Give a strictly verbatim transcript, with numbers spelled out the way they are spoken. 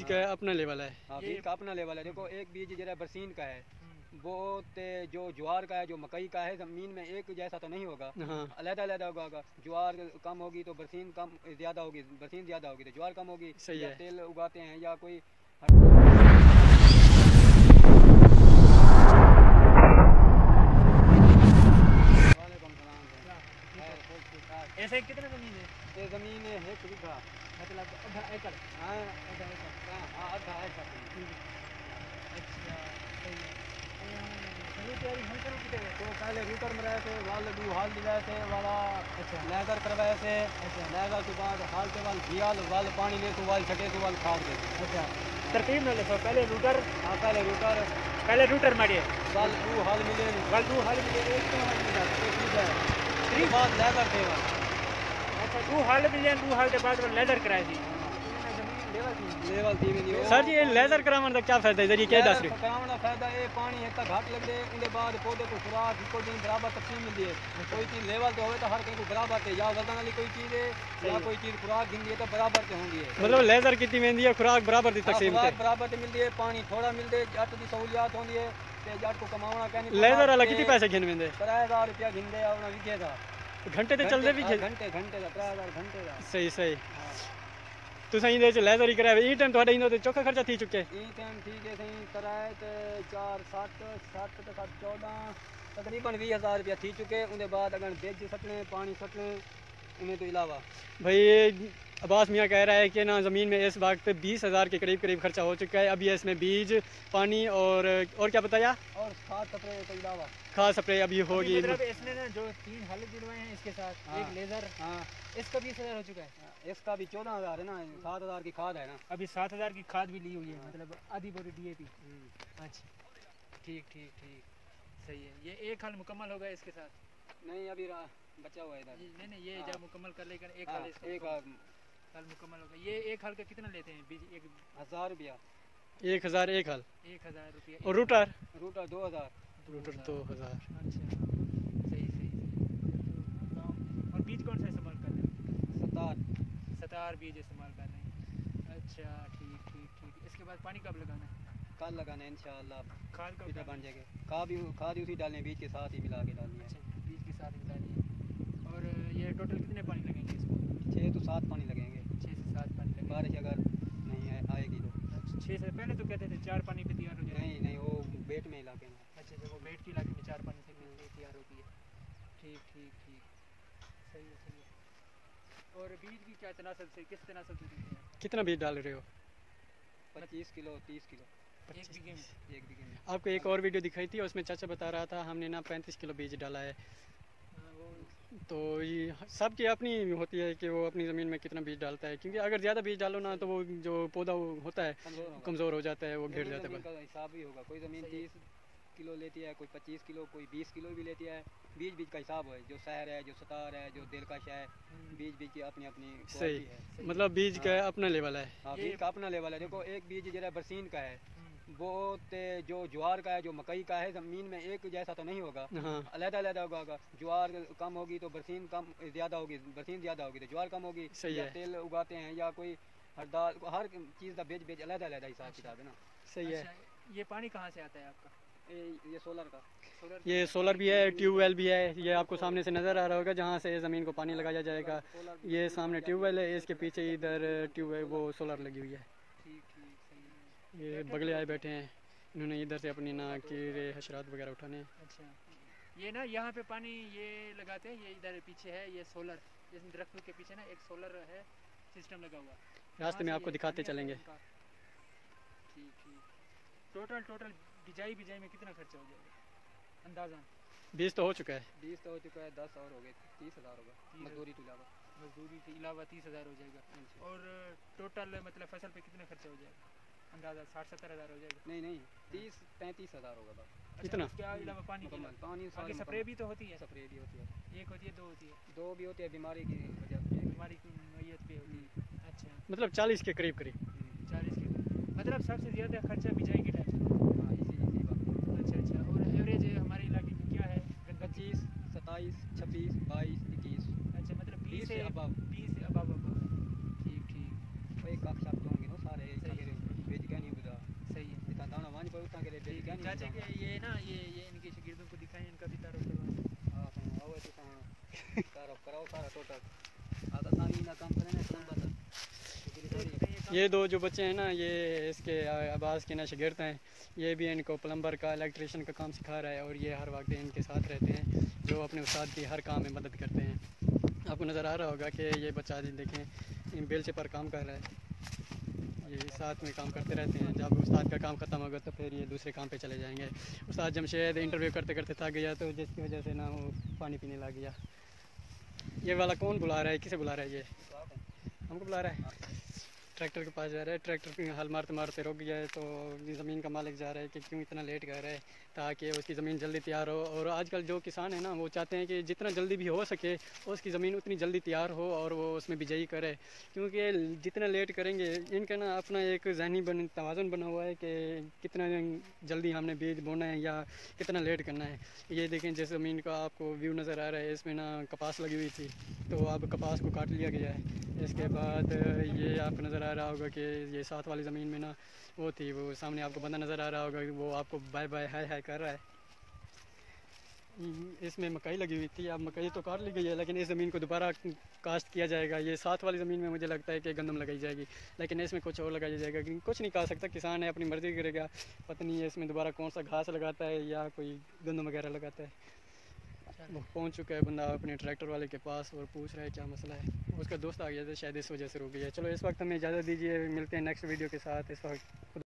का अपना लेवल है। हाँ, बीज का अपना लेवल है। देखो एक बीज जरा बरसीन का है, वो जो ज्वार का है, जो मकई का है, ज़मीन में एक जैसा तो नहीं होगा, हाँ, अलग अलग होगा। ज्वार कम होगी तो बरसीन कम ज़्यादा होगी, बरसीन ज़्यादा होगी तो ज्वार कम होगी। सही है। तेल उगाते हैं या कोई ऐसे कितने ज़मीन है? ये ज़मीन है एक बीघा, मतलब आधा एकड़। हाँ आधा एकड़। हाँ आधा एकड़। अच्छा सही है। शुरू तैयारी हम करो कितने तो पहले रूटर में रहे थे, वाल दू हाल दिलाए थे वाला। अच्छा लेदर करवाए थे। अच्छा लेदर के बाद हाल के वाल भियाल वाल पानी ले तो वाल छटे तो वाल खाद दे। अच्छा तरतीब में लिखो, पहले रूटर। हाँ पहले रूटर पहले रूटर मारिए, वाल दू हाल मिले वाल दू हाल मिले एक तो हाल मिला उसके बाद लेदर थे वाल। अच्छा दू हाल मिले, दू हाल के बाद वो लेदर कराई थी। लेवल थी मेरी सर जी ये लेजर करावन का क्या फायदा है, जरिए क्या दस रहे करावन का फायदा ये पानी एक घाट लग दे, उसके बाद पौधे को खुराक को दिन बराबर तकसीम मिलती है। कोई चीज़ लेवल तो होवे तो हर कहीं को बराबर है, या वजन वाली कोई चीज़ है या कोई चीज़ खुराक दी है तो बराबर से होंगी है। मतलब लेजर कितनी मेहंदी है, खुराक बराबर दी तकसीम खुराक बराबर से मिलती है, पानी थोड़ा मिलते जट की सहूलियात होती है ते जट को कमावना कहनी। लेजर वाला कितने पैसे घिन मेंदे? त्रै हजार रुपया घिंदे अपना विके का घंटे ते चलदे भी घंटे घंटे का त्रै हजार घंटे का। सही सही। तुसा इंदे च लेजर ही कराया ई टाइम ਤੁਹਾਡਾ इंदो ते चोखा खर्चा थी चुके ई टाइम ठीक है सही कराए ते चार सात सात ते सात चौदह तकरीबन बीस हज़ार रुपया थी चुके। उसके बाद अगर बेच सकने पानी सकने उन्हें तो अलावा भाई अब्बास मियाँ कह रहा है कि ना ज़मीन में इस वक्त बीस हज़ार के करीब करीब खर्चा हो चुका है। अभी इसमें बीज पानी और और क्या बताया, और खाद स्प्रे के अलावा खाद स्प्रे अभी होगी। मतलब इसने ना जो तीन हल जुड़वाए हैं इसके साथ, हाँ, एक लेजर, हाँ इसका बीस हज़ार हो चुका है। इसका भी चौदह हज़ार है ना, सात हज़ार की खाद है ना। अभी सात हज़ार की खाद भी ली हुई है, मतलब आधी बोरी डी ए पी। अच्छा ठीक ठीक ठीक सही है। ये एक हल मुकम्मल होगा इसके साथ? नहीं अभी बचा हुआ है इधर। नहीं नहीं ये जब मुकम्मल कर लेकर एक हाँ, हल इसका एक हल मुकम्मल होगा। ये एक हल का कितना लेते हैं बीज? एक हज़ार रुपया। एक हज़ार एक हल एक हज़ार रुपया। और रूटर रूटर दो हज़ार रूटर दो हज़ार। अच्छा सही सही सही। और बीज कौन सा इस्तेमाल कर रहे हैं? सतार सतार बीज इस्तेमाल कर रहे हैं। अच्छा ठीक ठीक ठीक। इसके बाद पानी कब लगाना है? कल लगाना है इंशाअल्लाह। खाद कब इधर बन जाएगा। खाद भी खाद उसी डालनी है, बीज के साथ ही मिला के डालनी है। अच्छा बीज के साथ मिलानी है। और ये टोटल कितने पानी लगेंगे इसको? छः तो सात पानी लगेंगे। छः से सात पानी लगेंगे। बारिश अगर नहीं है आएगी तो। अच्छा छः से पहले तो कहते थे चार पानी पे तैयार हो जाए। नहीं नहीं वो बेट में इलाके में। अच्छा जब वो बेट के इलाके में चार पानी से तैयार होती है। ठीक ठीक ठीक सही है सही है। और बीज भी क्या तनासब से, किस तनासब से देते हैं? कितना बीज डाल रहे हो? पच्चीस किलो तीस किलो एक बीघे में। एक बीघे में। आपको एक और वीडियो दिखाई थी उसमें चाचा बता रहा था हमने ना पैंतीस किलो बीज डाला है। तो ये सबकी अपनी होती है कि वो अपनी ज़मीन में कितना बीज डालता है, क्योंकि अगर ज़्यादा बीज डालो ना तो वो जो पौधा होता है कमज़ोर हो जाता है, वो घिर जाता है। हिसाब भी होगा, कोई ज़मीन तीस किलो लेती है, कोई पच्चीस किलो, कोई बीस किलो भी लेती है। बीज बीज का हिसाब है, जो शहर है, जो सतार है, जो दिलकश है, बीज बीज की अपनी अपनी सही है। मतलब बीज का अपना लेवल है। हाँ बीज का अपना लेवल है। देखो एक बीज जरा बरसीन का है, वो जो ज्वार का है, जो मकई का है, ज़मीन में एक जैसा तो नहीं होगा, हाँ अलग अलग होगा। ज्वार कम होगी तो बरसीन कम ज़्यादा होगी, बरसीन ज़्यादा होगी तो ज्वार कम होगी। सही है। तेल उगाते हैं या कोई हर दाल, हर चीज़ का बेच बेच अलग अलग हिसाब किताब है ना। सही है। ये पानी कहाँ से आता है आपका? ये ये सोलर का सोलर ये सोलर भी है, ट्यूबवेल भी है। ये आपको सामने से नज़र आ रहा होगा जहाँ से ज़मीन को पानी लगाया जाएगा। ये सामने ट्यूबवेल है, इसके पीछे इधर ट्यूबवेल वो सोलर लगी हुई है। ठीक ठीक सही है। ये बगले आए बैठे हैं, इन्होंने इधर से अपनी ना कीड़े हशरात वगैरह उठाने हैं। अच्छा ये ना यहाँ पे पानी ये लगाते हैं, ये इधर पीछे है ये सोलर, जिस दरख्त के पीछे ना एक सोलर है सिस्टम लगा हुआ। रास्ते में आपको दिखाते चलेंगे। ठीक ठीक। टोटल टोटल बिजाई बिजाई में कितना खर्चा हो जाएगा अंदाज़ा? बीस तो हो चुका है। बीस तो हो चुका है, दस और हो गए, तीस हज़ार होगा मजदूरी के अलावा। मजदूरी के अलावा तीस हज़ार हो जाएगा। और टोटल मतलब फसल पे कितना खर्चा हो जाएगा अंदाज़ा? साठ सत्तर हज़ार हो जाएगा? नहीं नहीं तीस पैंतीस हज़ार होगा बस। कितना? क्या अलावा पानी के पानी आगे स्प्रे भी तो होती है? स्प्रे भी होती है, एक होती है दो होती है? दो भी होती है बीमारी की वजह से, बीमारी की नोयत पे होती है। अच्छा मतलब चालीस के करीब करीब। चालीस के मतलब सबसे ज़्यादा खर्चा बिजाई के टाइम? हाँ इसी इसी बात। अच्छा अच्छा। और एवरेज हमारे इलाके में क्या है? पच्चीस सत्ताईस छब्बीस बाईस इक्कीस। अच्छा मतलब बीस बीस से से अबव। बीस से अबव अबव। ठीक ठीक एक काफ साफ होंगे ना सारे। सही कोई उतना के लिए ठीक क्या है नहीं चाचा के ये ना ये ये इनके शागिर्दों को दिखाएं इनका भी तारुफ करवाएं। हां हां आओ तो हां तारुफ कराओ सारा टोटल आता सारी ना काम करें ना कौन बात ये दो जो बच्चे हैं ना ये इसके अब्बास के ना शागिर्द हैं। ये भी इनको प्लम्बर का इलेक्ट्रिशियन का काम सिखा रहा है और ये हर वक्त इनके साथ रहते हैं, जो अपने उस्ताद की हर काम में मदद करते हैं। आपको नज़र आ रहा होगा कि ये बच्चा जी देखें इन बेलचे पर काम कर रहा है। ये साथ में काम करते रहते हैं। जब उस्ताद का काम ख़त्म होगा तो फिर ये दूसरे काम पे चले जाएंगे। उस्ताद जमशेद इंटरव्यू करते करते थक गया तो जिसकी वजह से ना वो पानी पीने लग गया। ये वाला कौन बुला रहा है, किसे बुला रहा है? ये हमको बुला रहा है। ट्रैक्टर के पास जा रहा है, ट्रैक्टर हल मारते मारते रुक गया है तो ज़मीन का मालिक जा रहा है कि क्यों इतना लेट कर रहा है ताकि उसकी ज़मीन जल्दी तैयार हो। और आजकल जो किसान है ना वो चाहते हैं कि जितना जल्दी भी हो सके उसकी ज़मीन उतनी जल्दी तैयार हो और वो उसमें बिजाई करे, क्योंकि जितना लेट करेंगे इनका ना अपना एक ज़हनी बन तवाज़ुन बना हुआ है कि कितना जल्दी हमने बीज बोना है या कितना लेट करना है। ये देखें जिस ज़मीन का आपको व्यू नज़र आ रहा है इसमें ना कपास लगी हुई थी तो अब कपास को काट लिया गया है। इसके बाद ये आपको नज़र आ रहा होगा कि ये साथ वाली ज़मीन में ना वो थी, वो सामने आपको बंदा नज़र आ रहा होगा वो आपको बाय बाय हाय हाय कर रहा है। इसमें मकई लगी हुई थी, अब मकई तो काट ली गई है लेकिन इस ज़मीन को दोबारा कास्ट किया जाएगा। ये साथ वाली ज़मीन में मुझे लगता है कि गंदम लगाई जाएगी लेकिन इसमें कुछ और लगाया जाएगा। कुछ नहीं कह सकता, किसान है अपनी मर्ज़ी करेगा। पता नहीं है इसमें दोबारा कौन सा घास लगाता है या कोई गंदम वगैरह लगाता है। वो पहुंच चुका है बंदा अपने ट्रैक्टर वाले के पास और पूछ रहा है क्या मसला है। उसका दोस्त आ गया था शायद इस वजह से रुक गया। चलो इस वक्त हमें इजाज़त दीजिए, मिलते हैं नेक्स्ट वीडियो के साथ। इस वक्त